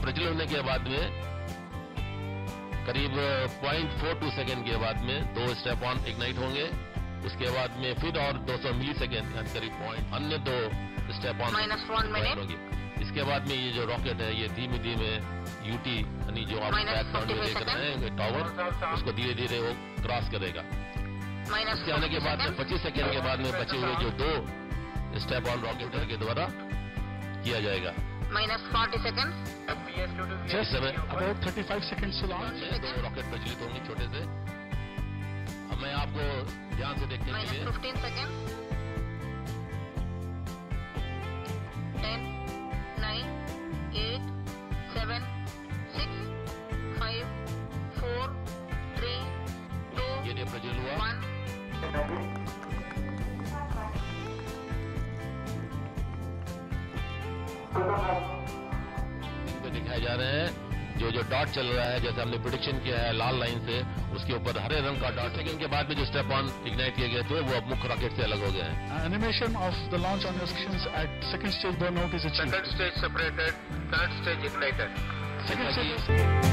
प्रज्वलन होने के बाद में करीब 0.42 सेकेंड के बाद में 2 स्टेप ऑन इग्नाइट होंगे। उसके बाद में फिर और 200 मिली सेकेंड करीब अन्य 2 स्टेप ऑन होंगे। इसके बाद में ये जो रॉकेट है ये धीमे धीमे यूटी यानी जो आप बैक ग्राउंड में देख रहे हैं टावर, उसको धीरे धीरे वो क्रॉस करेगा। इसके आने के बाद में 25 सेकेंड के बाद में बचे हुए जो 2 स्टेप ऑन रॉकेट के द्वारा किया जाएगा। -40 seconds. Just about 35 seconds to launch. 2 rocket प्रज्वलित होंगे छोटे से। अब मैं आपको ध्यान से देखने के लिए -15 seconds. 10, 9, 8, 7, 6, 5, 4, 3, 2, ये प्रज्वल हुआ 1. इनको दिखाए जा रहे हैं जो डॉट चल रहा है, जैसे हमने प्रेडिक्शन किया है लाल लाइन से, उसके ऊपर हरे रंग का डॉट। सेकंड के बाद में जो स्टेप ऑन इग्नाइट किए गए थे वो अब मुख्य रॉकेट से अलग हो गए हैं। Animation of the launch on your sections at second stage burnout is achieved. Second stage separated, third stage ignited. Second stage.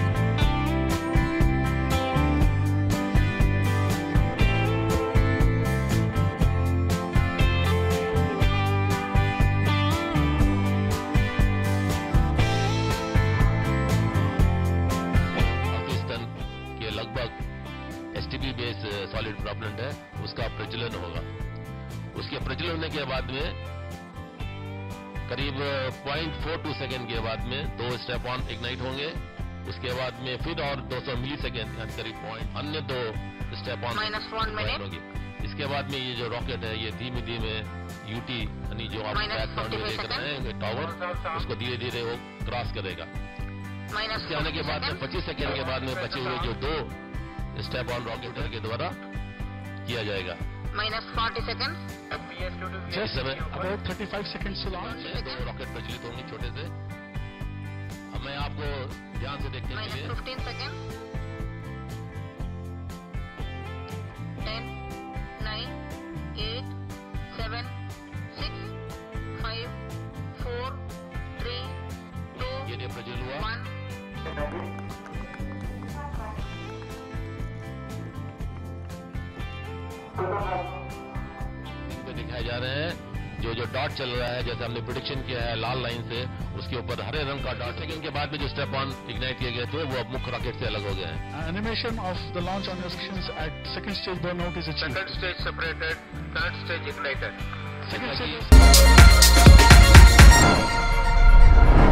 STP base solid propellant है, उसका प्रज्वलन होगा। उसके प्रज्वलन होने के बाद में करीब 0.42 सेकेंड के बाद में 2 स्टेप ऑन इग्नाइट होंगे। उसके बाद में फिर और 200 मिली सेकेंड करीब अन्य 2 स्टेप ऑन होंगे। इसके बाद में ये जो रॉकेट है ये धीमे धीमे यूटी यानी जो आप बैक ग्राउंड में देख रहे हैं टावर, उसको धीरे धीरे वो क्रॉस करेगा। इसके आने के बाद में 25 सेकेंड के बाद में बचे हुए जो 2 स्टेप ऑन रॉकेट के द्वारा किया जाएगा। -40 seconds. Just about 35 seconds to launch. 2 rocket प्रज्वलित होंगे छोटे से। अब मैं आपको ध्यान से देखने के लिए -15 seconds. 10, 9, 8, 7, 6, 5, 4, 3, 2, ये प्रज्वल हुआ 1. इनको दिखाए जा रहे हैं जो डॉट चल रहा है, जैसे हमने प्रेडिक्शन किया है लाल लाइन से, उसके ऊपर हरे रंग का डॉट। सेकंड के बाद में जो स्टेप ऑन इग्नाइट किए गए थे वो अब मुख्य रॉकेट से अलग हो गए हैं। Animation of the launch on your sections at second stage burnout is achieved. Second stage separated, third stage ignited. Second stage.